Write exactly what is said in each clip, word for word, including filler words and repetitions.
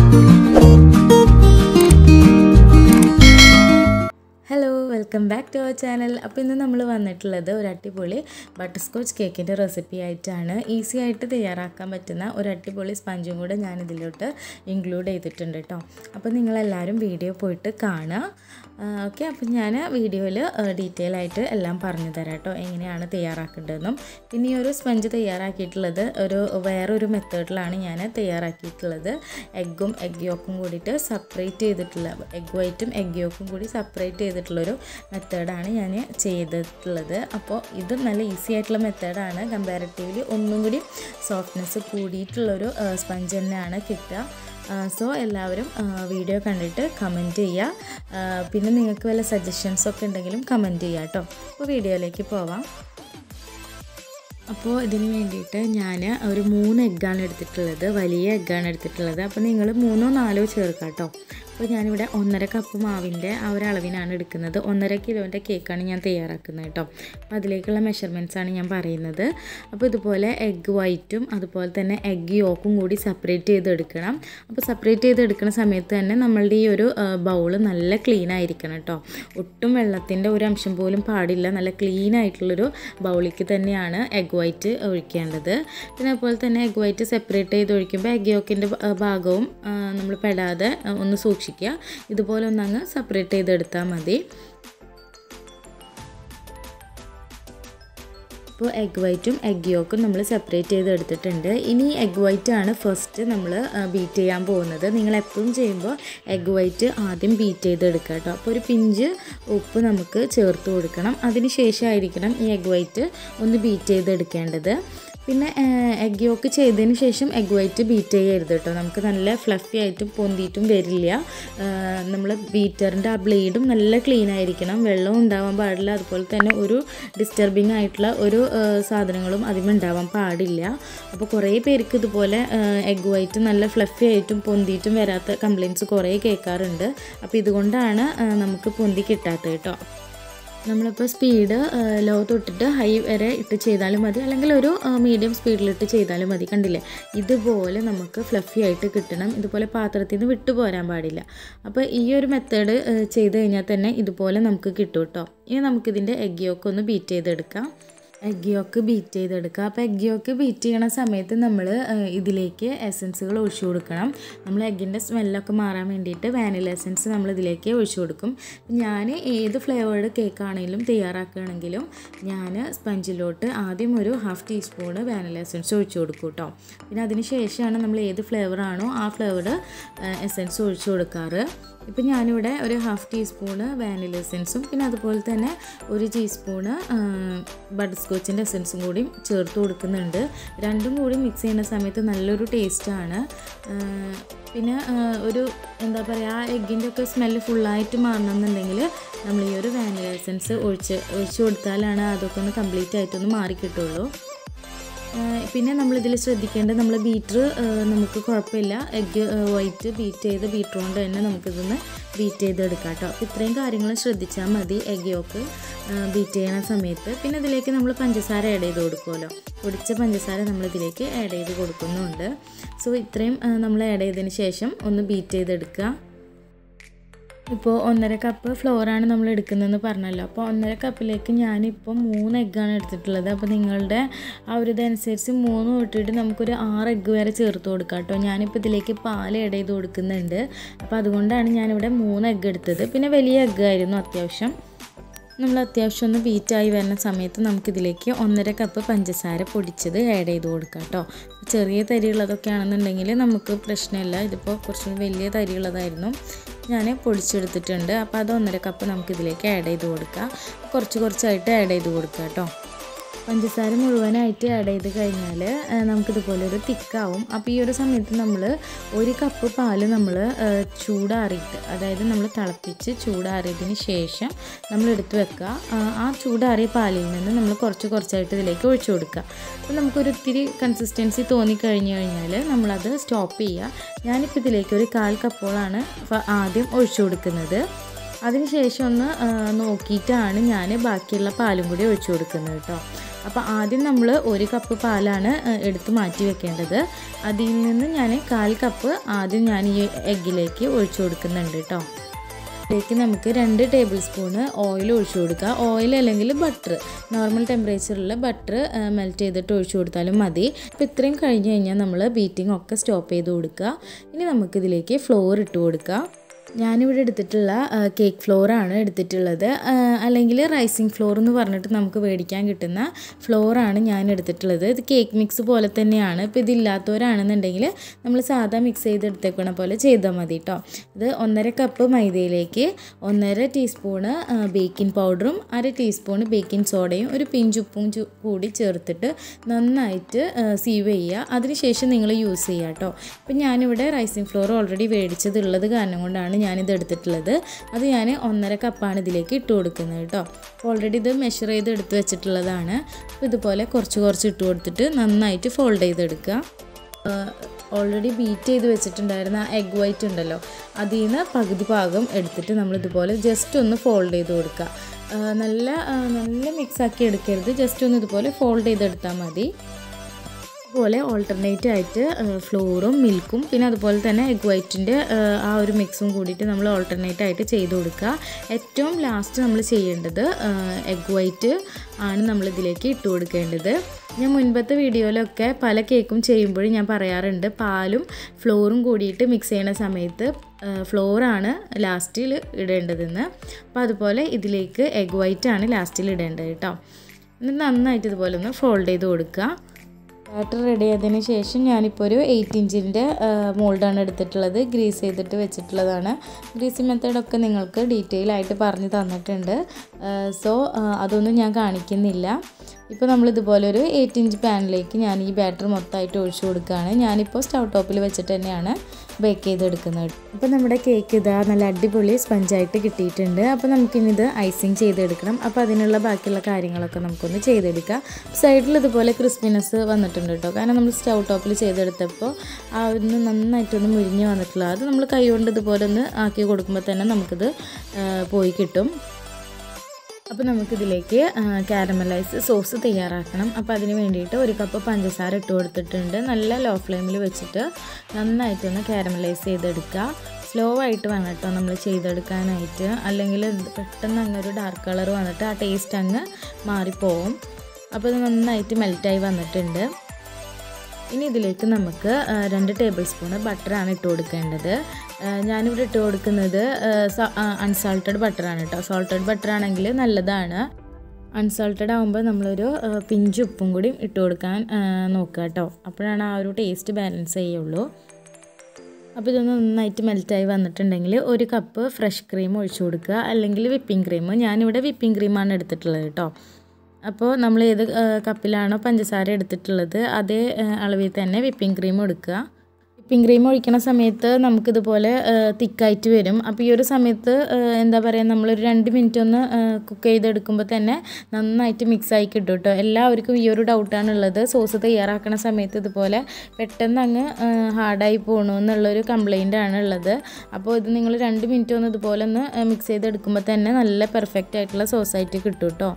Welcome back to our channel. അപ്പോൾ ഇന്ന് നമ്മൾ വന്നിട്ടുള്ളത് ഒരു അടിപൊളി ബട്ടർ സ്കോച്ച് കേക്കിൻ്റെ റെസിപ്പി ആയിട്ടാണ്. ഈസി ആയിട്ട് തയ്യാറാക്കാൻ പറ്റുന്ന ഒരു അടിപൊളി സ്പഞ്ചും കൂടെ ഞാൻ ഇതിലോട്ട് ഇൻക്ലൂഡ് ചെയ്തിട്ടുണ്ട് കേട്ടോ. അപ്പോൾ നിങ്ങളെല്ലാവരും വീഡിയോ പോയിട്ട് കാണുക. ഓക്കെ, അപ്പോൾ ഞാൻ വീഡിയോയിൽ ഡീറ്റെയിൽ ആയിട്ട് എല്ലാം പറഞ്ഞു തരാം കേട്ടോ, എങ്ങനെയാണ് തയ്യാറാക്കേണ്ടതെന്നും. പിന്നെ ഈ ഒരു സ്പഞ്ച് തയ്യാറാക്കിയിട്ടുള്ളത് ഒരു വേറൊരു മെത്തേഡിലാണ് ഞാൻ തയ്യാറാക്കിയിട്ടുള്ളത്. എഗ്ഗും എഗ് യോക്കും കൂടിയിട്ട് സെപ്പറേറ്റ് ചെയ്തിട്ടുള്ള എഗ് വൈറ്റും എഗ് യോക്കും കൂടി സെപ്പറേറ്റ് ചെയ്തിട്ടുള്ളൊരു മെത്തേഡാണ് ഞാൻ ചെയ്തിട്ടുള്ളത്. അപ്പോൾ ഇത് നല്ല ഈസി ആയിട്ടുള്ള മെത്തേഡാണ്. കമ്പാരിറ്റീവ്ലി ഒന്നും കൂടി സോഫ്റ്റ്നെസ് കൂടിയിട്ടുള്ളൊരു സ്പഞ്ച് തന്നെയാണ് കിട്ടുക. സോ എല്ലാവരും വീഡിയോ കണ്ടിട്ട് കമൻറ്റ് ചെയ്യുക. പിന്നെ നിങ്ങൾക്ക് വല്ല സജഷൻസൊക്കെ ഉണ്ടെങ്കിലും കമൻറ്റ് ചെയ്യുക കേട്ടോ. അപ്പോൾ വീഡിയോയിലേക്ക് പോവാം. അപ്പോൾ ഇതിന് വേണ്ടിയിട്ട് ഞാൻ ഒരു മൂന്ന് എഗ്ഗാണ് എടുത്തിട്ടുള്ളത്, വലിയ എഗ്ഗാണ് എടുത്തിട്ടുള്ളത്. അപ്പോൾ നിങ്ങൾ മൂന്നോ നാലോ ചേർക്കാം കേട്ടോ. അപ്പോൾ ഞാനിവിടെ ഒന്നര കപ്പ് മാവിൻ്റെ ആ ഒരു അളവിനാണ് എടുക്കുന്നത്. ഒന്നര കിലോൻ്റെ കേക്കാണ് ഞാൻ തയ്യാറാക്കുന്നത് കേട്ടോ. അപ്പോൾ അതിലേക്കുള്ള മെഷർമെൻറ്റ്സാണ് ഞാൻ പറയുന്നത്. അപ്പോൾ ഇതുപോലെ എഗ്ഗ് വൈറ്റും അതുപോലെ തന്നെ എഗ്ഗ് യോക്കും കൂടി സെപ്പറേറ്റ് ചെയ്തെടുക്കണം. അപ്പോൾ സെപ്പറേറ്റ് ചെയ്തെടുക്കുന്ന സമയത്ത് തന്നെ നമ്മളുടെ ഈ ഒരു ബൗള് നല്ല ക്ലീൻ ആയിരിക്കണം കേട്ടോ. ഒട്ടും വെള്ളത്തിൻ്റെ ഒരു അംശം പോലും പാടില്ല. നല്ല ക്ലീൻ ആയിട്ടുള്ളൊരു ബൗളിലേക്ക് തന്നെയാണ് എഗ്ഗ് വൈറ്റ് ഒഴിക്കേണ്ടത്. പിന്നെ അതുപോലെ തന്നെ എഗ്ഗ് വൈറ്റ് സെപ്പറേറ്റ് ചെയ്ത് ഒഴിക്കുമ്പോൾ എഗ്ഗ് യോക്കിൻ്റെ ഭാഗവും നമ്മൾ പെടാതെ ഒന്ന് സൂക്ഷിക്കുക. ഇതുപോലെ ഒന്നങ്ങ് സെപ്പറേറ്റ് ചെയ്തെടുത്താൽ മതി. അപ്പോൾ എഗ് വൈറ്റും എഗ് യോക്കും നമ്മൾ സെപ്പറേറ്റ് ചെയ്ത് എടുത്തിട്ടുണ്ട്. ഇനി എഗ് വൈറ്റ് ആണ് ഫസ്റ്റ് നമ്മൾ ബീറ്റ് ചെയ്യാൻ പോകുന്നത്. നിങ്ങൾ എപ്പോഴും ചെയ്യുമ്പോൾ എഗ് വൈറ്റ് ആദ്യം ബീറ്റ് ചെയ്തെടുക്കുക കേട്ടോ. അപ്പോൾ ഒരു പിഞ്ച് ഉപ്പ് നമുക്ക് ചേർത്ത് കൊടുക്കണം. അതിന് ശേഷമായിരിക്കണം ഈ എഗ് വൈറ്റ് ഒന്ന് ബീറ്റ് ചെയ്തെടുക്കേണ്ടത്. പിന്നെ എഗ് യോക്ക് ചെയ്തതിന് ശേഷം എഗ് വൈറ്റ് ബീറ്റ് ചെയ്യരുത് കേട്ടോ. നമുക്ക് നല്ല ഫ്ലഫി ആയിട്ടും പൊന്തിയിട്ടും വരില്ല. നമ്മൾ ബീറ്ററിൻ്റെ ആ ബ്ലേഡും നല്ല ക്ലീൻ ആയിരിക്കണം. വെള്ളവും ഉണ്ടാവാൻ പാടില്ല. അതുപോലെ തന്നെ ഒരു ഡിസ്റ്റർബിങ് ആയിട്ടുള്ള ഒരു സാധനങ്ങളും അതിന് ഉണ്ടാവാൻ പാടില്ല. അപ്പോൾ കുറേ പേർക്ക് ഇതുപോലെ എഗ് വൈറ്റ് നല്ല ഫ്ലഫി ആയിട്ടും പൊന്തിയിട്ടും വരാത്ത കംപ്ലയിൻറ്റ്സ് കുറേ കേൾക്കാറുണ്ട്. അപ്പോൾ ഇതുകൊണ്ടാണ് നമുക്ക് പൊന്തി കിട്ടാത്തത് കേട്ടോ. നമ്മളിപ്പോൾ സ്പീഡ് ലോ തൊട്ടിട്ട് ഹൈ വരെ ഇട്ട് ചെയ്താലും മതി, അല്ലെങ്കിൽ ഒരു മീഡിയം സ്പീഡിലിട്ട് ചെയ്താലും മതി. കണ്ടില്ലേ, ഇതുപോലെ നമുക്ക് ഫ്ലഫി ആയിട്ട് കിട്ടണം. ഇതുപോലെ പാത്രത്തിൽ നിന്ന് വിട്ടു പോരാൻ പാടില്ല. അപ്പോൾ ഈ ഒരു മെത്തേഡ് ചെയ്ത് കഴിഞ്ഞാൽ തന്നെ ഇതുപോലെ നമുക്ക് കിട്ടും കേട്ടോ. ഇനി നമുക്കിതിൻ്റെ എഗ് യോക്ക് ഒന്ന് ബീറ്റ് ചെയ്തെടുക്കാം. എഗ് യോക്ക് ബീറ്റ് ചെയ്തെടുക്കുക. അപ്പോൾ എഗ് യോക്ക് ബീറ്റ് ചെയ്യണ സമയത്ത് നമ്മൾ ഇതിലേക്ക് എസൻസുകൾ ഒഴിച്ചു കൊടുക്കണം. നമ്മൾ എഗ്ഗിൻ്റെ സ്മെല്ലൊക്കെ മാറാൻ വേണ്ടിയിട്ട് വാനില എസൻസ് നമ്മൾ ഇതിലേക്ക് ഒഴിച്ചു കൊടുക്കും. ഞാൻ ഏത് ഫ്ലേവേർഡ് കേക്കാണെങ്കിലും തയ്യാറാക്കുകയാണെങ്കിലും ഞാൻ സ്പഞ്ചിലോട്ട് ആദ്യം ഒരു ഹാഫ് ടീസ്പൂണ് വാനില എസൻസ് ഒഴിച്ചു കൊടുക്കും കേട്ടോ. പിന്നെ അതിന് ശേഷമാണ് നമ്മൾ ഏത് ഫ്ലേവറാണോ ആ ഫ്ലേവേർഡ് എസൻസ് ഒഴിച്ചു കൊടുക്കാറ്. ഇപ്പം ഞാനിവിടെ ഒരു ഹാഫ് ടീസ്പൂണ് വാനില എസൻസും പിന്നെ അതുപോലെ തന്നെ ഒരു ടീസ്പൂണ് ബട്ടർ സ്കോച്ചിൻ്റെ എസൻസും കൂടി ചേർത്ത് കൊടുക്കുന്നുണ്ട്. രണ്ടും കൂടി മിക്സ് ചെയ്യുന്ന സമയത്ത് നല്ലൊരു ടേസ്റ്റാണ്. പിന്നെ ഒരു എന്താ പറയുക, ആ എഗ്ഗിൻ്റെ ഒക്കെ സ്മെല്ല് ഫുള്ളായിട്ട് മാറണമെന്നുണ്ടെങ്കിൽ നമ്മൾ ഈ ഒരു വാനില എസൻസ് ഒഴിച്ച് ഒഴിച്ച് കൊടുത്താലാണ് അതൊക്കെ ഒന്ന് കംപ്ലീറ്റ് ആയിട്ടൊന്ന് മാറിക്കിട്ടുള്ളൂ. പിന്നെ നമ്മളിതിൽ ശ്രദ്ധിക്കേണ്ടത്, നമ്മൾ ബീറ്റർ നമുക്ക് കുഴപ്പമില്ല, എഗ്ഗ് വൈറ്റ് ബീറ്റ് ചെയ്ത് ബീറ്റർ കൊണ്ട് തന്നെ നമുക്കിതൊന്ന് ബീറ്റ് ചെയ്തെടുക്കാം കേട്ടോ. അപ്പോൾ ഇത്രയും കാര്യങ്ങൾ ശ്രദ്ധിച്ചാൽ മതി എഗ്ഗ് യോക്ക് ബീറ്റ് ചെയ്യുന്ന സമയത്ത്. പിന്നെ ഇതിലേക്ക് നമ്മൾ പഞ്ചസാര ആഡ് ചെയ്ത് കൊടുക്കുമല്ലോ, പൊടിച്ച പഞ്ചസാര നമ്മളിതിലേക്ക് ആഡ് ചെയ്ത് കൊടുക്കുന്നുണ്ട്. സോ ഇത്രയും നമ്മൾ ആഡ് ചെയ്തതിന് ശേഷം ഒന്ന് ബീറ്റ് ചെയ്തെടുക്കുക. ഇപ്പോൾ ഒന്നര കപ്പ് ഫ്ലോറാണ് നമ്മൾ എടുക്കുന്നതെന്ന് പറഞ്ഞല്ലോ. അപ്പോൾ ഒന്നര കപ്പിലേക്ക് ഞാനിപ്പോൾ മൂന്ന് എഗ്ഗാണ് എടുത്തിട്ടുള്ളത്. അപ്പോൾ നിങ്ങളുടെ ആ ഒരു ഇതനുസരിച്ച് മൂന്ന് തൊട്ടിട്ട് നമുക്കൊരു ആറ് എഗ്ഗ് വരെ ചേർത്ത് കൊടുക്കാം കേട്ടോ. ഞാനിപ്പോൾ ഇതിലേക്ക് പാൽ ആഡ് ചെയ്ത് കൊടുക്കുന്നുണ്ട്. അപ്പോൾ അതുകൊണ്ടാണ് ഞാനിവിടെ മൂന്ന് എഗ്ഗ് എടുത്തത്. പിന്നെ വലിയ എഗ്ഗ് ആയിരുന്നു അത്യാവശ്യം. നമ്മൾ അത്യാവശ്യം ഒന്ന് ബീറ്റായി വരുന്ന സമയത്ത് നമുക്കിതിലേക്ക് ഒന്നര കപ്പ് പഞ്ചസാര പൊടിച്ചത് ആഡ് ചെയ്ത് കൊടുക്കാം കേട്ടോ. ചെറിയ തരിയുള്ളതൊക്കെ ആണെന്നുണ്ടെങ്കിൽ നമുക്ക് പ്രശ്നമില്ല. ഇതിപ്പോൾ കുറച്ചും വലിയ തരിയുള്ളതായിരുന്നു ഞാൻ പൊടിച്ചെടുത്തിട്ടുണ്ട്. അപ്പോൾ അത് ഒന്നര കപ്പ് നമുക്കിതിലേക്ക് ആഡ് ചെയ്ത് കൊടുക്കാം. കുറച്ച് കുറച്ചായിട്ട് ആഡ് ചെയ്ത് കൊടുക്കാം കേട്ടോ. പഞ്ചസാര മുഴുവനായിട്ട് ആഡ് ചെയ്ത് കഴിഞ്ഞാൽ നമുക്കിതുപോലെ ഒരു തിക്കാവും. അപ്പോൾ ഈ ഒരു സമയത്ത് നമ്മൾ ഒരു കപ്പ് പാൽ നമ്മൾ ചൂടാറിയിട്ട്, അതായത് നമ്മൾ തിളപ്പിച്ച് ചൂടാറിയതിന് ശേഷം നമ്മൾ എടുത്ത് വെക്കുക. ആ ചൂടാറിയ പാലിൽ നിന്ന് നമ്മൾ കുറച്ച് കുറച്ചായിട്ട് ഇതിലേക്ക് ഒഴിച്ചു കൊടുക്കുക. അപ്പോൾ നമുക്കൊരു ഇത്തിരി കൺസിസ്റ്റൻസി തോന്നിക്കഴിഞ്ഞ് കഴിഞ്ഞാൽ നമ്മളത് സ്റ്റോപ്പ് ചെയ്യുക. ഞാനിപ്പോൾ ഇതിലേക്ക് ഒരു കാൽ കപ്പോളാണ് ആദ്യം ഒഴിച്ചു കൊടുക്കുന്നത്. അതിനുശേഷം ഒന്ന് നോക്കിയിട്ടാണ് ഞാൻ ബാക്കിയുള്ള പാലും കൂടി ഒഴിച്ചു കൊടുക്കുന്നത് കേട്ടോ. അപ്പോൾ ആദ്യം നമ്മൾ ഒരു കപ്പ് പാലാണ് എടുത്ത് മാറ്റി വെക്കേണ്ടത്. അതിൽ നിന്ന് ഞാൻ കാൽ കപ്പ് ആദ്യം ഞാൻ ഈ എഗ്ഗിലേക്ക് ഒഴിച്ചു കൊടുക്കുന്നുണ്ട് കേട്ടോ. ഇതിലേക്ക് നമുക്ക് രണ്ട് ടേബിൾ സ്പൂണ് ഓയിൽ ഒഴിച്ചു കൊടുക്കുക. ഓയിൽ അല്ലെങ്കിൽ ബട്ടർ, നോർമൽ ടെമ്പറേച്ചറിൽ ബട്ടർ മെൽറ്റ് ചെയ്തിട്ട് ഒഴിച്ചു കൊടുത്താലും മതി. അപ്പോൾ ഇത്രയും കഴിഞ്ഞ് കഴിഞ്ഞാൽ നമ്മൾ ബീറ്റിംഗ് ഒക്കെ സ്റ്റോപ്പ് ചെയ്ത് കൊടുക്കുക. ഇനി നമുക്കിതിലേക്ക് ഫ്ലോർ ഇട്ട് കൊടുക്കുക. ഞാനിവിടെ എടുത്തിട്ടുള്ള കേക്ക് ഫ്ലോറാണ് എടുത്തിട്ടുള്ളത്, അല്ലെങ്കിൽ റൈസിങ് ഫ്ലോർ എന്ന് പറഞ്ഞിട്ട് നമുക്ക് മേടിക്കാൻ കിട്ടുന്ന ഫ്ലോറാണ് ഞാൻ എടുത്തിട്ടുള്ളത്. ഇത് കേക്ക് മിക്സ് പോലെ തന്നെയാണ്. ഇപ്പോൾ ഇതില്ലാത്തവരാണെന്നുണ്ടെങ്കിൽ നമ്മൾ സാധാ മിക്സ് ചെയ്തെടുത്തേക്കണ പോലെ ചെയ്താൽ മതി കേട്ടോ. ഇത് ഒന്നര കപ്പ് മൈദയിലേക്ക് ഒന്നര ടീസ്പൂണ് ബേക്കിംഗ് പൗഡറും അര ടീസ്പൂണ് ബേക്കിംഗ് സോഡയും ഒരു പിഞ്ചുപ്പും കൂടി ചേർത്തിട്ട് നന്നായിട്ട് സീവ് ചെയ്യുക. അതിനുശേഷം നിങ്ങൾ യൂസ് ചെയ്യുക കേട്ടോ. ഇപ്പം ഞാനിവിടെ റൈസിങ് ഫ്ലോർ ഓൾറെഡി മേടിച്ചതുള്ളത് കാരണം കൊണ്ടാണ് ഞാനിത് എടുത്തിട്ടുള്ളത്. അത് ഞാൻ ഒന്നര കപ്പാണ് ഇതിലേക്ക് ഇട്ട് കൊടുക്കുന്നത് കേട്ടോ. ഓൾറെഡി ഇത് മെഷർ ചെയ്ത് എടുത്ത് വെച്ചിട്ടുള്ളതാണ്. അപ്പോൾ ഇതുപോലെ കുറച്ച് കുറച്ച് ഇട്ട് കൊടുത്തിട്ട് നന്നായിട്ട് ഫോൾഡ് ചെയ്തെടുക്കുക. ഓൾറെഡി ബീറ്റ് ചെയ്ത് വെച്ചിട്ടുണ്ടായിരുന്ന എഗ് വൈറ്റ് ഉണ്ടല്ലോ, അതിൽ നിന്ന് പകുതി ഭാഗം എടുത്തിട്ട് നമ്മളിതുപോലെ ജസ്റ്റ് ഒന്ന് ഫോൾഡ് ചെയ്ത് കൊടുക്കുക. നല്ല നല്ല മിക്സാക്കി എടുക്കരുത്, ജസ്റ്റ് ഒന്ന് ഇതുപോലെ ഫോൾഡ് ചെയ്തെടുത്താൽ മതി. അതുപോലെ ഓൾട്ടർനേറ്റ് ആയിട്ട് ഫ്ലോറും മിൽക്കും പിന്നെ അതുപോലെ തന്നെ എഗ് വൈറ്റിൻ്റെ ആ ഒരു മിക്സും കൂടിയിട്ട് നമ്മൾ ഓൾട്ടർനേറ്റ് ആയിട്ട് ചെയ്ത് കൊടുക്കുക. ഏറ്റവും ലാസ്റ്റ് നമ്മൾ ചെയ്യേണ്ടത് എഗ് വൈറ്റ് ആണ് നമ്മളിതിലേക്ക് ഇട്ട് കൊടുക്കേണ്ടത്. ഞാൻ മുൻപത്തെ വീഡിയോയിലൊക്കെ പല കേക്കും ചെയ്യുമ്പോഴും ഞാൻ പറയാറുണ്ട്, പാലും ഫ്ലോറും കൂടിയിട്ട് മിക്സ് ചെയ്യുന്ന സമയത്ത് ഫ്ലോറാണ് ലാസ്റ്റിൽ ഇടേണ്ടതെന്ന്. അപ്പോൾ അതുപോലെ ഇതിലേക്ക് എഗ് വൈറ്റാണ് ലാസ്റ്റിൽ ഇടേണ്ടത് കേട്ടോ. എന്നിട്ട് നന്നായിട്ട് ഇതുപോലെ ഒന്ന് ഫോൾഡ് ചെയ്ത് കൊടുക്കുക. ബാറ്റർ റെഡി ആയതിന് ശേഷം ഞാനിപ്പോൾ ഒരു എയ്റ്റ് ഇഞ്ചിൻ്റെ മോൾഡാണ് എടുത്തിട്ടുള്ളത്. ഗ്രീസ് ചെയ്തിട്ട് വെച്ചിട്ടുള്ളതാണ്. ഗ്രീസിങ് മെത്തേഡൊക്കെ നിങ്ങൾക്ക് ഡീറ്റെയിൽ ആയിട്ട് പറഞ്ഞു തന്നിട്ടുണ്ട്. സോ അതൊന്നും ഞാൻ കാണിക്കുന്നില്ല. ഇപ്പോൾ നമ്മളിതുപോലെ ഒരു എയ്റ്റ് ഇഞ്ച് പാനിലേക്ക് ഞാൻ ഈ ബാറ്റർ മൊത്തമായിട്ട് ഒഴിച്ചു കൊടുക്കുകയാണ്. ഞാനിപ്പോൾ സ്റ്റൗ ടോപ്പിൽ വെച്ചിട്ട് തന്നെയാണ് ബേക്ക് ചെയ്തെടുക്കുന്നത്. അപ്പോൾ നമ്മുടെ കേക്ക് ഇതാ നല്ല അടിപൊളി സ്പഞ്ചായിട്ട് കിട്ടിയിട്ടുണ്ട്. അപ്പോൾ നമുക്കിനി ഇത് ഐസിങ് ചെയ്തെടുക്കണം. അപ്പോൾ അതിനുള്ള ബാക്കിയുള്ള കാര്യങ്ങളൊക്കെ നമുക്കൊന്ന് ചെയ്തെടുക്കാം. സൈഡിൽ ഇതുപോലെ ക്രിസ്പിനെസ് വന്നിട്ടുണ്ട് കേട്ടോ, കാരണം നമ്മൾ സ്റ്റൗ ടോപ്പിൽ ചെയ്തെടുത്തപ്പോൾ ആ ഒന്ന് നന്നായിട്ടൊന്ന് മുരിഞ്ഞ് വന്നിട്ടുള്ള അത് നമ്മൾ കൈ കൊണ്ട് ഇതുപോലെ ഒന്ന് ആക്കി കൊടുക്കുമ്പോൾ തന്നെ നമുക്കിത് പോയി കിട്ടും. അപ്പോൾ നമുക്കിതിലേക്ക് കാരമലൈസ് സോസ് തയ്യാറാക്കണം. അപ്പോൾ അതിന് വേണ്ടിയിട്ട് ഒരു കപ്പ് പഞ്ചസാര ഇട്ട് കൊടുത്തിട്ടുണ്ട്. നല്ല ലോ ഫ്ലെയിമിൽ വെച്ചിട്ട് നന്നായിട്ടൊന്ന് കാരമലൈസ് ചെയ്തെടുക്കുക. സ്ലോ ആയിട്ട് വേണം കേട്ടോ നമ്മൾ ചെയ്തെടുക്കാനായിട്ട്, അല്ലെങ്കിൽ പെട്ടെന്ന് അങ്ങ് ഒരു ഡാർക്ക് കളർ വന്നിട്ട് ആ ടേസ്റ്റ് അങ്ങ് മാറിപ്പോവും. അപ്പോൾ ഇത് നന്നായിട്ട് മെൽറ്റായി വന്നിട്ടുണ്ട്. ഇനി ഇതിലേക്ക് നമുക്ക് രണ്ട് ടേബിൾ സ്പൂണ് ബട്ടറാണ് ഇട്ട് കൊടുക്കേണ്ടത്. ഞാനിവിടെ ഇട്ട് കൊടുക്കുന്നത് അൺസാൾട്ടഡ് ബട്ടറാണ് കേട്ടോ. സോൾട്ടഡ് ബട്ടറാണെങ്കിൽ നല്ലതാണ്. അൺസാൾട്ടഡ് ആകുമ്പോൾ നമ്മളൊരു പിഞ്ച് ഉപ്പും കൂടി ഇട്ട് കൊടുക്കാൻ നോക്കുക കേട്ടോ. അപ്പോഴാണ് ആ ഒരു ടേസ്റ്റ് ബാലൻസ് ചെയ്യുള്ളൂ. അപ്പോൾ ഇതൊന്ന് നന്നായിട്ട് മെൽറ്റായി വന്നിട്ടുണ്ടെങ്കിൽ ഒരു കപ്പ് ഫ്രഷ് ക്രീം ഒഴിച്ചു കൊടുക്കുക, അല്ലെങ്കിൽ വിപ്പിംഗ് ക്രീം. ഞാനിവിടെ വിപ്പിംഗ് ക്രീമാണ് എടുത്തിട്ടുള്ളത് കേട്ടോ. അപ്പോൾ നമ്മൾ ഏത് കപ്പിലാണോ പഞ്ചസാര എടുത്തിട്ടുള്ളത് അതേ അളവിൽ തന്നെ വിപ്പിംഗ് ക്രീം എടുക്കുക. വിപ്പിംഗ് ക്രീം ഒഴിക്കുന്ന സമയത്ത് നമുക്കിതുപോലെ തിക്കായിട്ട് വരും. അപ്പോൾ ഈ ഒരു സമയത്ത് എന്താ പറയുക, നമ്മളൊരു രണ്ട് മിനിറ്റ് ഒന്ന് കുക്ക് ചെയ്തെടുക്കുമ്പോൾ തന്നെ നന്നായിട്ട് മിക്സായി കിട്ടും കേട്ടോ. എല്ലാവർക്കും ഈ ഒരു ഡൗട്ടാണുള്ളത്, സോസ് തയ്യാറാക്കുന്ന സമയത്ത് ഇതുപോലെ പെട്ടെന്ന് അങ്ങ് ഹാർഡായി പോകണു എന്നുള്ളൊരു കംപ്ലൈൻ്റാണ് ഉള്ളത്. അപ്പോൾ ഇത് നിങ്ങൾ രണ്ട് മിനിറ്റ് ഒന്ന് ഇതുപോലെ ഒന്ന് മിക്സ് ചെയ്തെടുക്കുമ്പോൾ തന്നെ നല്ല പെർഫെക്റ്റ് ആയിട്ടുള്ള സോസായിട്ട് കിട്ടും കേട്ടോ.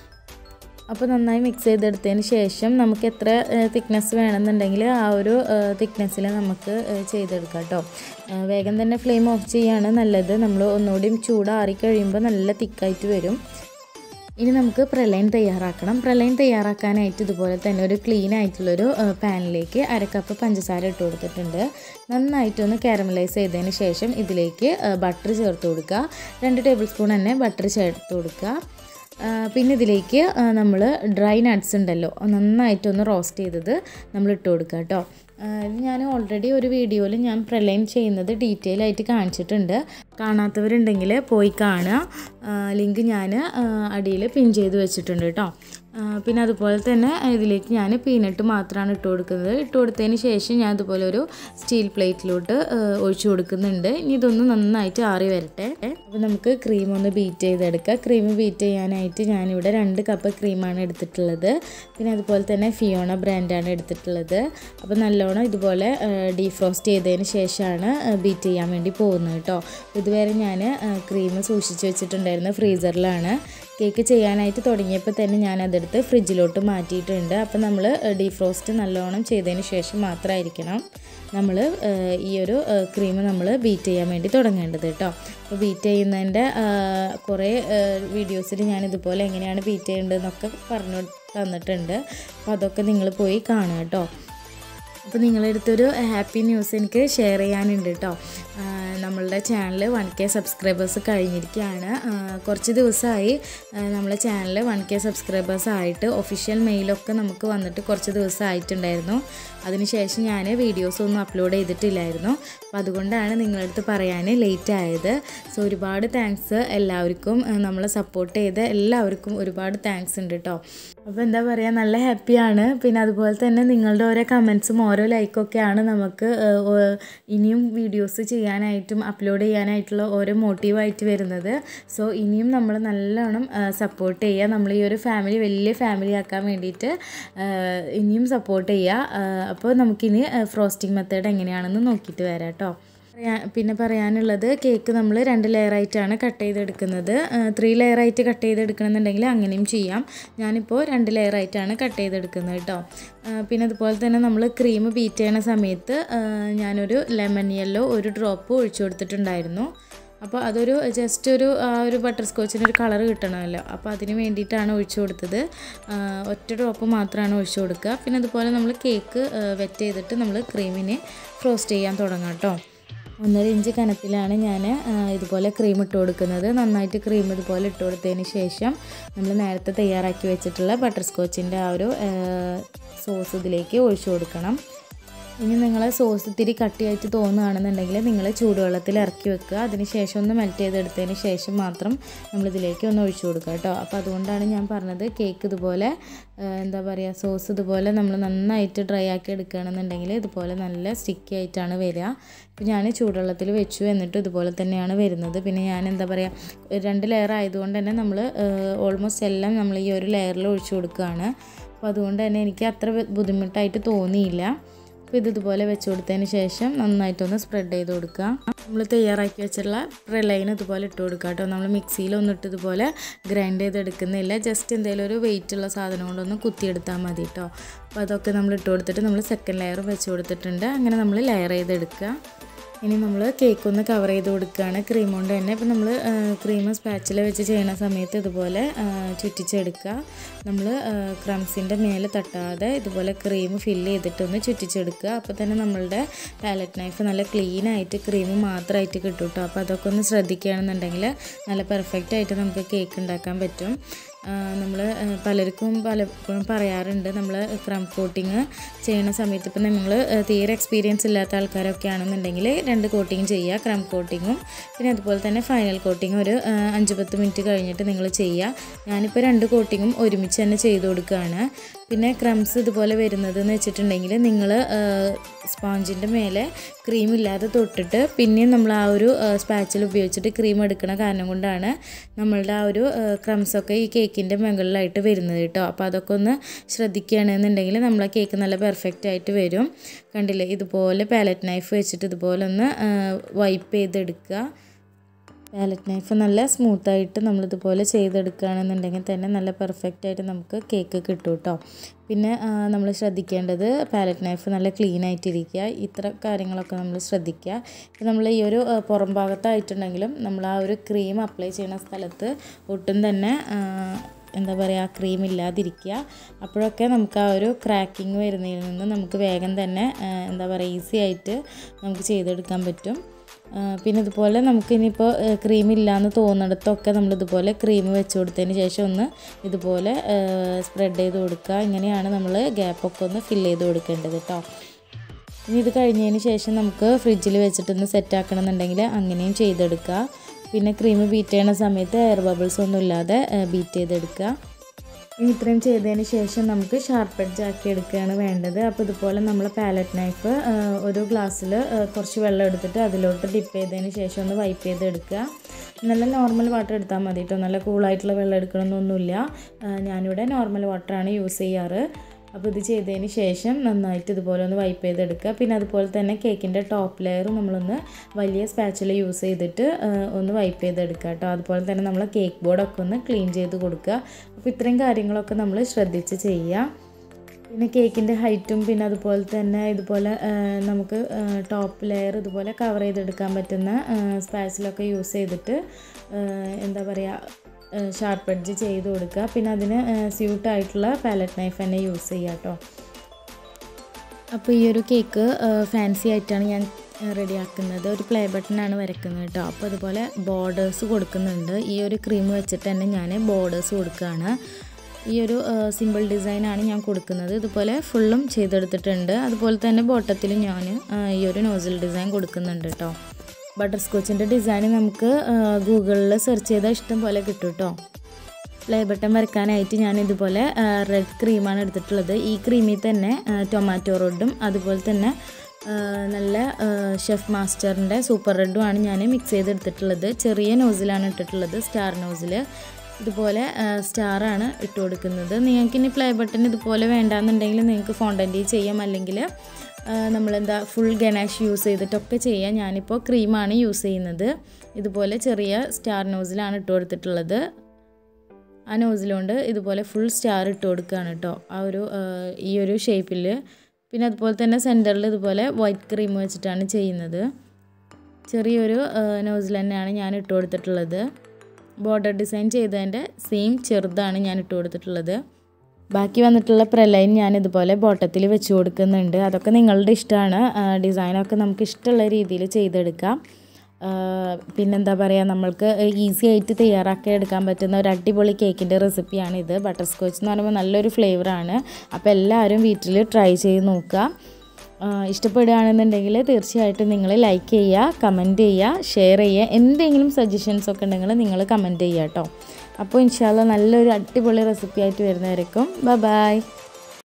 അപ്പോൾ നന്നായി മിക്സ് ചെയ്തെടുത്തതിന് ശേഷം നമുക്ക് എത്ര തിക്നെസ് വേണമെന്നുണ്ടെങ്കിൽ ആ ഒരു തിക്നെസ്സിൽ നമുക്ക് ചെയ്തെടുക്കാം കേട്ടോ. വേഗം തന്നെ ഫ്ലെയിം ഓഫ് ചെയ്യുകയാണ് നല്ലത്. നമ്മൾ ഒന്നുകൂടി ചൂടാറി കഴിയുമ്പോൾ നല്ല തിക്കായിട്ട് വരും. ഇനി നമുക്ക് പ്രലൈൻ തയ്യാറാക്കണം. പ്രലൈൻ തയ്യാറാക്കാനായിട്ട് ഇതുപോലെ തന്നെ ഒരു ക്ലീൻ ആയിട്ടുള്ളൊരു പാനിലേക്ക് അര കപ്പ് പഞ്ചസാര ഇട്ട് കൊടുത്തിട്ടുണ്ട്. നന്നായിട്ടൊന്ന് കാരമലൈസ് ചെയ്തതിന് ശേഷം ഇതിലേക്ക് ബട്ടർ ചേർത്ത് കൊടുക്കുക. രണ്ട് ടേബിൾ സ്പൂൺ തന്നെ ബട്ടർ ചേർത്ത് കൊടുക്കുക. പിന്നെ ഇതിലേക്ക് നമ്മൾ ഡ്രൈ നട്ട്സ് ഉണ്ടല്ലോ, നന്നായിട്ടൊന്ന് റോസ്റ്റ് ചെയ്തത് നമ്മൾ ഇട്ട് കൊടുക്കുക കേട്ടോ. ഇത് ഞാൻ ഓൾറെഡി ഒരു വീഡിയോയിൽ ഞാൻ പ്രലൈൻ ചെയ്യുന്നത് ഡീറ്റെയിൽ ആയിട്ട് കാണിച്ചിട്ടുണ്ട്. കാണാത്തവരുണ്ടെങ്കിൽ പോയി കാണുക. ലിങ്ക് ഞാൻ അടിയിൽ പിൻ ചെയ്ത് വെച്ചിട്ടുണ്ട് കേട്ടോ. പിന്നെ അതുപോലെ തന്നെ ഇതിലേക്ക് ഞാൻ പീനട്ട് മാത്രമാണ് ഇട്ട് കൊടുക്കുന്നത്. ഇട്ട് കൊടുത്തതിന് ശേഷം ഞാൻ അതുപോലെ ഒരു സ്റ്റീൽ പ്ലേറ്റിലോട്ട് ഒഴിച്ചു കൊടുക്കുന്നുണ്ട്. ഇനി ഇതൊന്ന് നന്നായിട്ട് ആറി വരട്ടെ. അപ്പോൾ നമുക്ക് ക്രീം ഒന്ന് ബീറ്റ് ചെയ്തെടുക്കാം. ക്രീം ബീറ്റ് ചെയ്യാനായിട്ട് ഞാനിവിടെ രണ്ട് കപ്പ് ക്രീമാണ് എടുത്തിട്ടുള്ളത്. പിന്നെ അതുപോലെ തന്നെ ഫിയോണ ബ്രാൻഡാണ് എടുത്തിട്ടുള്ളത്. അപ്പോൾ നല്ലോണം ഇതുപോലെ ഡീഫ്രോസ്റ്റ് ചെയ്തതിന് ശേഷമാണ് ബീറ്റ് ചെയ്യാൻ വേണ്ടി പോകുന്നത് കേട്ടോ. ഇതുവരെ ഞാൻ ക്രീം സൂക്ഷിച്ച് വെച്ചിട്ടുണ്ടായിരുന്നു. വെച്ചിട്ടുണ്ടായിരുന്നത് ഫ്രീസറിലാണ്. കേക്ക് ചെയ്യാനായിട്ട് തുടങ്ങിയപ്പോൾ തന്നെ ഞാൻ അതെടുത്ത് ഫ്രിഡ്ജിലോട്ട് മാറ്റിയിട്ടുണ്ട്. അപ്പോൾ നമ്മൾ ഡീഫ്രോസ്റ്റ് നല്ലോണം ചെയ്തതിന് ശേഷം മാത്രമായിരിക്കണം നമ്മൾ ഈ ഒരു ക്രീം നമ്മൾ ബീറ്റ് ചെയ്യാൻ വേണ്ടി തുടങ്ങേണ്ടത് കേട്ടോ. അപ്പോൾ ബീറ്റ് ചെയ്യുന്നതിൻ്റെ കുറേ വീഡിയോസിൽ ഞാൻ ഇതുപോലെ എങ്ങനെയാണ് ബീറ്റ് ചെയ്യേണ്ടതെന്നൊക്കെ പറഞ്ഞു തന്നിട്ടുണ്ട്. അപ്പോൾ അതൊക്കെ നിങ്ങൾ പോയി കാണുക കേട്ടോ. അപ്പോൾ നിങ്ങളുടെ അടുത്തൊരു ഹാപ്പി ന്യൂസ് എനിക്ക് ഷെയർ ചെയ്യാനുണ്ട് കേട്ടോ. നമ്മളുടെ ചാനൽ വൺ കെ സബ്സ്ക്രൈബേഴ്സ് കഴിഞ്ഞിരിക്കുകയാണ്. കുറച്ച് ദിവസമായി നമ്മളെ ചാനൽ വൺ കെ സബ്സ്ക്രൈബേഴ്സ് ആയിട്ട് ഒഫീഷ്യൽ മെയിലൊക്കെ നമുക്ക് വന്നിട്ട് കുറച്ച് ദിവസമായിട്ടുണ്ടായിരുന്നു. അതിനുശേഷം ഞാൻ വീഡിയോസ് ഒന്നും അപ്ലോഡ് ചെയ്തിട്ടില്ലായിരുന്നു. അപ്പോൾ അതുകൊണ്ടാണ് നിങ്ങളുടെ അടുത്ത് പറയാൻ ലേറ്റ് ആയത്. സോ ഒരുപാട് താങ്ക്സ് എല്ലാവർക്കും, നമ്മളെ സപ്പോർട്ട് ചെയ്ത് എല്ലാവർക്കും ഒരുപാട് താങ്ക്സ് ഉണ്ട് കേട്ടോ. അപ്പോൾ എന്താ പറയുക, നല്ല ഹാപ്പിയാണ്. പിന്നെ അതുപോലെ തന്നെ നിങ്ങളുടെ ഓരോ കമൻസും ഓരോ ലൈക്കൊക്കെയാണ് നമുക്ക് ഇനിയും വീഡിയോസ് ചെയ്യാനായിട്ടും അപ്ലോഡ് ചെയ്യാനായിട്ടുള്ള ഓരോ മോട്ടീവായിട്ട് വരുന്നത്. സോ ഇനിയും നമ്മൾ നല്ലോണം സപ്പോർട്ട് ചെയ്യുക. നമ്മൾ ഈ ഒരു ഫാമിലി വലിയ ഫാമിലി ആക്കാൻ വേണ്ടിയിട്ട് ഇനിയും സപ്പോർട്ട് ചെയ്യുക. അപ്പോൾ നമുക്കിനി ഫ്രോസ്റ്റിംഗ് മെത്തേഡ് എങ്ങനെയാണെന്ന് നോക്കിയിട്ട് വരാം കേട്ടോ. പിന്നെ പറയാനുള്ളത്, കേക്ക് നമ്മൾ രണ്ട് ലെയറായിട്ടാണ് കട്ട് ചെയ്തെടുക്കുന്നത്. ത്രീ ലെയറായിട്ട് കട്ട് ചെയ്തെടുക്കണമെന്നുണ്ടെങ്കിൽ അങ്ങനെയും ചെയ്യാം. ഞാനിപ്പോൾ രണ്ട് ലെയറായിട്ടാണ് കട്ട് ചെയ്തെടുക്കുന്നത് കേട്ടോ. പിന്നെ അതുപോലെ തന്നെ നമ്മൾ ക്രീം ബീറ്റ് ചെയ്യണ സമയത്ത് ഞാനൊരു ലെമൺ യെല്ലോ ഒരു ഡ്രോപ്പ് ഒഴിച്ചു കൊടുത്തിട്ടുണ്ടായിരുന്നു. അപ്പോൾ അതൊരു ജസ്റ്റ് ഒരു ആ ഒരു ബട്ടർ സ്കോച്ചിനൊരു കളർ കിട്ടണമല്ലോ, അപ്പോൾ അതിന് വേണ്ടിയിട്ടാണ് ഒഴിച്ചു കൊടുത്തത്. ഒറ്റ ഡ്രോപ്പ് മാത്രമാണ് ഒഴിച്ചു കൊടുക്കുക. പിന്നെ അതുപോലെ നമ്മൾ കേക്ക് വെറ്റ് ചെയ്തിട്ട് നമ്മൾ ക്രീമിനെ ഫ്രോസ്റ്റ് ചെയ്യാൻ തുടങ്ങാം കേട്ടോ. ഒന്നര ഇഞ്ച് കനത്തിലാണ് ഞാൻ ഇതുപോലെ ക്രീം ഇട്ട് കൊടുക്കുന്നത്. നന്നായിട്ട് ക്രീം ഇതുപോലെ ഇട്ട് കൊടുത്തതിന് ശേഷം നമ്മൾ നേരത്തെ തയ്യാറാക്കി വെച്ചിട്ടുള്ള ബട്ടർ സ്കോച്ചിൻ്റെ ആ ഒരു സോസ് ഇതിലേക്ക് ഒഴിച്ചു കൊടുക്കണം. ഇനി നിങ്ങൾ സോസ് ഇത്തിരി കട്ടിയായിട്ട് തോന്നുകയാണെന്നുണ്ടെങ്കിൽ നിങ്ങൾ ചൂടുവെള്ളത്തിൽ ഇറക്കി വെക്കുക. അതിന് ശേഷം ഒന്ന് മെൽറ്റ് ചെയ്തെടുത്തതിന് ശേഷം മാത്രം നമ്മളിതിലേക്ക് ഒന്ന് ഒഴിച്ചു കൊടുക്കുക കേട്ടോ. അപ്പോൾ അതുകൊണ്ടാണ് ഞാൻ പറഞ്ഞത്, കേക്ക് ഇതുപോലെ എന്താ പറയുക, സോസ് ഇതുപോലെ നമ്മൾ നന്നായിട്ട് ഡ്രൈ ആക്കി എടുക്കുകയാണെന്നുണ്ടെങ്കിൽ ഇതുപോലെ നല്ല സ്റ്റിക്കി ആയിട്ടാണ് വരിക. അപ്പോൾ ഞാൻ ചൂടുവെള്ളത്തിൽ വെച്ചു, എന്നിട്ട് ഇതുപോലെ തന്നെയാണ് വരുന്നത്. പിന്നെ ഞാൻ എന്താ പറയുക, രണ്ട് ലെയർ ആയതുകൊണ്ട് തന്നെ നമ്മൾ ഓൾമോസ്റ്റ് എല്ലാം നമ്മൾ ഈ ഒരു ലെയറിൽ ഒഴിച്ചു കൊടുക്കുകയാണ്. അപ്പോൾ അതുകൊണ്ട് തന്നെ എനിക്ക് അത്ര ബുദ്ധിമുട്ടായിട്ട് തോന്നിയില്ല. അപ്പോൾ ഇതിതുപോലെ വെച്ച് കൊടുത്തതിന് ശേഷം നന്നായിട്ടൊന്ന് സ്പ്രെഡ് ചെയ്ത് കൊടുക്കുക. നമ്മൾ തയ്യാറാക്കി വെച്ചിട്ടുള്ള പ്രലൈൻ ഇതുപോലെ ഇട്ട് കൊടുക്കുക കേട്ടോ. നമ്മൾ മിക്സിയിലൊന്നും ഇട്ട് ഇതുപോലെ ഗ്രൈൻഡ് ചെയ്തെടുക്കുന്നില്ല, ജസ്റ്റ് എന്തെങ്കിലും ഒരു വെയിറ്റുള്ള സാധനം കൊണ്ടൊന്ന് കുത്തിയെടുത്താൽ മതി കേട്ടോ. അപ്പോൾ അതൊക്കെ നമ്മൾ ഇട്ട് കൊടുത്തിട്ട് നമ്മൾ സെക്കൻഡ് ലെയർ വെച്ച് കൊടുത്തിട്ടുണ്ട്. അങ്ങനെ നമ്മൾ ലെയർ ചെയ്തെടുക്കുക. ഇനി നമ്മൾ കേക്ക് ഒന്ന് കവർ ചെയ്ത് കൊടുക്കുകയാണ് ക്രീം കൊണ്ട് തന്നെ. അപ്പോൾ നമ്മൾ ക്രീം സ്പാച്ചിൽ വെച്ച് ചെയ്യുന്ന സമയത്ത് ഇതുപോലെ ചുറ്റിച്ചെടുക്കുക. നമ്മൾ ക്രംസിൻ്റെ മേലെ തട്ടാതെ ഇതുപോലെ ക്രീം ഫില്ല് ചെയ്തിട്ടൊന്ന് ചുറ്റിച്ചെടുക്കുക. അപ്പോൾ തന്നെ നമ്മളുടെ പാലറ്റ് നൈഫ് നല്ല ക്ലീനായിട്ട് ക്രീം മാത്രമായിട്ട് കിട്ടും കേട്ടോ. അപ്പോൾ അതൊക്കെ ഒന്ന് ശ്രദ്ധിക്കുകയാണെന്നുണ്ടെങ്കിൽ നല്ല പെർഫെക്റ്റ് ആയിട്ട് നമുക്ക് കേക്ക് ഉണ്ടാക്കാൻ പറ്റും. നമ്മൾ പലർക്കും പലപ്പോഴും പറയാറുണ്ട്, നമ്മൾ ക്രം കോട്ടിങ് ചെയ്യുന്ന സമയത്ത് ഇപ്പം നിങ്ങൾ തീരെ എക്സ്പീരിയൻസ് ഇല്ലാത്ത ആൾക്കാരൊക്കെ ആണെന്നുണ്ടെങ്കിൽ രണ്ട് കോട്ടിങ് ചെയ്യുക, ക്രം കോട്ടിങ്ങും പിന്നെ അതുപോലെ തന്നെ ഫൈനൽ കോട്ടിങ്ങും ഒരു അഞ്ച് പത്ത് മിനിറ്റ് കഴിഞ്ഞിട്ട് നിങ്ങൾ ചെയ്യുക. ഞാനിപ്പോൾ രണ്ട് കോട്ടിങ്ങും ഒരുമിച്ച് തന്നെ ചെയ്ത് കൊടുക്കുകയാണ്. പിന്നെ ക്രംസ് ഇതുപോലെ വരുന്നതെന്ന് വെച്ചിട്ടുണ്ടെങ്കിൽ നിങ്ങൾ സ്പോഞ്ചിൻ്റെ മേലെ ക്രീം ഇല്ലാതെ തൊട്ടിട്ട് പിന്നെയും നമ്മൾ ആ ഒരു സ്പാച്ചിൽ ഉപയോഗിച്ചിട്ട് ക്രീം എടുക്കണ കാരണം കൊണ്ടാണ് നമ്മളുടെ ആ ഒരു ക്രംസൊക്കെ ഈ കേക്കിൻ്റെ മുകളിലായിട്ട് വരുന്നത് കേട്ടോ. അപ്പോൾ അതൊക്കെ ഒന്ന് ശ്രദ്ധിക്കുകയാണെന്നുണ്ടെങ്കിൽ നമ്മളെ കേക്ക് നല്ല പെർഫെക്റ്റ് ആയിട്ട് വരും. കണ്ടില്ലേ, ഇതുപോലെ പാലറ്റ് നൈഫ് വെച്ചിട്ട് ഇതുപോലെ ഒന്ന് വൈപ്പ് ചെയ്തെടുക്കുക. പാലറ്റ് നൈഫ് നല്ല സ്മൂത്തായിട്ട് നമ്മളിതുപോലെ ചെയ്തെടുക്കുകയാണെന്നുണ്ടെങ്കിൽ തന്നെ നല്ല പെർഫെക്റ്റായിട്ട് നമുക്ക് കേക്ക് കിട്ടും കേട്ടോ. പിന്നെ നമ്മൾ ശ്രദ്ധിക്കേണ്ടത് പാലറ്റ് നൈഫ് നല്ല ക്ലീൻ ആയിട്ടിരിക്കുക, ഇത്ര കാര്യങ്ങളൊക്കെ നമ്മൾ ശ്രദ്ധിക്കുക. ഇപ്പം നമ്മൾ ഈ ഒരു പുറം ഭാഗത്തായിട്ടുണ്ടെങ്കിലും നമ്മൾ ആ ഒരു ക്രീം അപ്ലൈ ചെയ്യുന്ന സ്ഥലത്ത് ഒട്ടും തന്നെ എന്താ പറയുക ക്രീം ഇല്ലാതിരിക്കുക. അപ്പോഴൊക്കെ നമുക്ക് ആ ഒരു ക്രാക്കിങ് വരുന്നതിൽ നിന്ന് നമുക്ക് വേഗം തന്നെ എന്താ പറയുക ഈസി ആയിട്ട് നമുക്ക് ചെയ്തെടുക്കാൻ പറ്റും. പിന്നെ ഇതുപോലെ നമുക്കിനിയിപ്പോൾ ക്രീം ഇല്ലയെന്ന് തോന്നുന്നിടത്തൊക്കെ നമ്മളിതുപോലെ ക്രീം വെച്ച് കൊടുത്തതിന് ശേഷം ഒന്ന് ഇതുപോലെ സ്പ്രെഡ് ചെയ്ത് കൊടുക്കുക. ഇങ്ങനെയാണ് നമ്മൾ ഗ്യാപ്പൊക്കെ ഒന്ന് ഫില്ല് ചെയ്ത് കൊടുക്കേണ്ടത് കേട്ടോ. ഇനി ഇത് കഴിഞ്ഞതിന് ശേഷം നമുക്ക് ഫ്രിഡ്ജിൽ വെച്ചിട്ടൊന്ന് സെറ്റാക്കണം എന്നുണ്ടെങ്കിൽ അങ്ങനെയും ചെയ്തെടുക്കുക. പിന്നെ ക്രീം ബീറ്റ് ചെയ്യുന്ന സമയത്ത് എയർ ബബിൾസ് ഒന്നും ഇല്ലാതെ ബീറ്റ് ചെയ്തെടുക്കുക. ഇനി ഇത്രയും ചെയ്തതിന് ശേഷം നമുക്ക് ഷാർപ്പ് എഡ്ജ് ആക്കി എടുക്കുകയാണ് വേണ്ടത്. അപ്പോൾ ഇതുപോലെ നമ്മൾ പാലറ്റ് നൈഫ് ഒരു ഗ്ലാസ്സിൽ കുറച്ച് വെള്ളം എടുത്തിട്ട് അതിലോട്ട് ഡിപ്പ് ചെയ്തതിന് ശേഷം ഒന്ന് വൈപ്പ് ചെയ്ത് എടുക്കുക. നല്ല നോർമൽ വാട്ടർ എടുത്താൽ മതി കേട്ടോ, നല്ല കൂളായിട്ടുള്ള വെള്ളം എടുക്കണമെന്നൊന്നുമില്ല. ഞാനിവിടെ നോർമൽ വാട്ടറാണ് യൂസ് ചെയ്യാറ്. അപ്പോൾ ഇത് ചെയ്തതിന് ശേഷം നന്നായിട്ട് ഇതുപോലെ ഒന്ന് വൈപ്പ് ചെയ്തെടുക്കുക. പിന്നെ അതുപോലെ തന്നെ കേക്കിൻ്റെ ടോപ്പ് ലെയർ നമ്മളൊന്ന് വലിയ സ്പാച്ചുല യൂസ് ചെയ്തിട്ട് ഒന്ന് വൈപ്പ് ചെയ്തെടുക്കുക കേട്ടോ. അതുപോലെ തന്നെ നമ്മൾ കേക്ക് ബോർഡൊക്കെ ഒന്ന് ക്ലീൻ ചെയ്ത് കൊടുക്കുക. അപ്പോൾ ഇത്രയും കാര്യങ്ങളൊക്കെ നമ്മൾ ശ്രദ്ധിച്ച് ചെയ്യുക. പിന്നെ കേക്കിൻ്റെ ഹൈറ്റും പിന്നെ അതുപോലെ തന്നെ ഇതുപോലെ നമുക്ക് ടോപ്പ് ലെയർ ഇതുപോലെ കവർ ചെയ്തെടുക്കാൻ പറ്റുന്ന സ്പാച്ചിലൊക്കെ യൂസ് ചെയ്തിട്ട് എന്താ പറയുക ഷാർപ്പ് എഡ്ജ് ചെയ്ത് കൊടുക്കുക. പിന്നെ അതിന് സ്യൂട്ടായിട്ടുള്ള പാലറ്റ് നൈഫ് തന്നെ യൂസ് ചെയ്യുക കേട്ടോ. അപ്പോൾ ഈ ഒരു കേക്ക് ഫാൻസി ആയിട്ടാണ് ഞാൻ റെഡിയാക്കുന്നത്. ഒരു പ്ലേ ബട്ടണാണ് വരയ്ക്കുന്നത് കേട്ടോ. അപ്പോൾ അതുപോലെ ബോർഡേഴ്സ് കൊടുക്കുന്നുണ്ട്. ഈ ഒരു ക്രീം വെച്ചിട്ട് തന്നെ ഞാൻ ബോർഡേഴ്സ് കൊടുക്കുകയാണ്. ഈ ഒരു സിമ്പിൾ ഡിസൈനാണ് ഞാൻ കൊടുക്കുന്നത്. ഇതുപോലെ ഫുള്ളും ചെയ്തെടുത്തിട്ടുണ്ട്. അതുപോലെ തന്നെ ബോട്ടത്തിലും ഞാൻ ഈ ഒരു നോസിൽ ഡിസൈൻ കൊടുക്കുന്നുണ്ട് കേട്ടോ. ബട്ടർ സ്കോച്ചിൻ്റെ ഡിസൈൻ നമുക്ക് ഗൂഗിളിൽ സെർച്ച് ചെയ്താൽ ഇഷ്ടം പോലെ കിട്ടും കേട്ടോ. പ്ലേ ബട്ടൺ വരയ്ക്കാനായിട്ട് ഞാൻ ഇതുപോലെ റെഡ് ക്രീമാണ് എടുത്തിട്ടുള്ളത്. ഈ ക്രീമിൽ തന്നെ ടൊമാറ്റോ റെഡും അതുപോലെ തന്നെ നല്ല ഷെഫ് മാസ്റ്ററിൻ്റെ സൂപ്പർ റെഡുമാണ് ഞാൻ മിക്സ് ചെയ്തെടുത്തിട്ടുള്ളത്. ചെറിയ നോസിലാണ് ഇട്ടിട്ടുള്ളത്, സ്റ്റാർ നോസിൽ. ഇതുപോലെ സ്റ്റാറാണ് ഇട്ട് കൊടുക്കുന്നത്. നിങ്ങൾക്ക് ഇനി പ്ലേ ബട്ടൺ ഇതുപോലെ വേണ്ടാന്നുണ്ടെങ്കിൽ നിങ്ങൾക്ക് ഫോണ്ടൻറ്റി ചെയ്യാം, അല്ലെങ്കിൽ നമ്മളെന്താ ഫുൾ ഗനാഷ് യൂസ് ചെയ്തിട്ടൊക്കെ ചെയ്യാം. ഞാനിപ്പോൾ ക്രീമാണ് യൂസ് ചെയ്യുന്നത്. ഇതുപോലെ ചെറിയ സ്റ്റാർ നോസിലാണ് ഇട്ട് കൊടുത്തിട്ടുള്ളത്. ആ നോസിലുകൊണ്ട് ഇതുപോലെ ഫുൾ സ്റ്റാർ ഇട്ട് കൊടുക്കുകയാണ് കേട്ടോ, ആ ഒരു ഈ ഒരു ഷേപ്പിൽ. പിന്നെ അതുപോലെ തന്നെ സെൻറ്ററിൽ ഇതുപോലെ വൈറ്റ് ക്രീം വെച്ചിട്ടാണ് ചെയ്യുന്നത്. ചെറിയൊരു നോസിൽ തന്നെയാണ് ഞാൻ ഇട്ട് കൊടുത്തിട്ടുള്ളത്. ബോർഡർ ഡിസൈൻ ചെയ്തതിൻ്റെ സെയിം ചെറുതാണ് ഞാൻ ഇട്ട് കൊടുത്തിട്ടുള്ളത്. ബാക്കി വന്നിട്ടുള്ള പ്രലൈൻ ഞാൻ ഇതുപോലെ ബോട്ടത്തിൽ വെച്ച് കൊടുക്കുന്നുണ്ട്. അതൊക്കെ നിങ്ങളുടെ ഇഷ്ടമാണ്. ഡിസൈനൊക്കെ നമുക്ക് ഇഷ്ടമുള്ള രീതിയിൽ ചെയ്തെടുക്കാം. പിന്നെന്താ പറയുക, നമ്മൾക്ക് ഈസി ആയിട്ട് തയ്യാറാക്കി എടുക്കാൻ പറ്റുന്ന ഒരു അടിപൊളി കേക്കിൻ്റെ റെസിപ്പിയാണിത്. ബട്ടർ സ്കോച്ച് എന്ന് പറയുമ്പോൾ നല്ലൊരു ഫ്ലേവറാണ്. അപ്പോൾ എല്ലാവരും വീട്ടിൽ ട്രൈ ചെയ്ത് നോക്കുക. ഇഷ്ടപ്പെടുകയാണെന്നുണ്ടെങ്കിൽ തീർച്ചയായിട്ടും നിങ്ങൾ ലൈക്ക് ചെയ്യുക, കമൻറ്റ് ചെയ്യുക, ഷെയർ ചെയ്യുക. എന്തെങ്കിലും സജഷൻസ് ഒക്കെ ഉണ്ടെങ്കിൽ നിങ്ങൾ കമൻറ്റ് ചെയ്യുക കേട്ടോ. അപ്പോൾ ഇൻഷാ അല്ലാഹ് നല്ലൊരു അടിപൊളി റെസിപ്പി ആയിട്ട് വരുന്നവരേക്കും ബൈ ബൈ.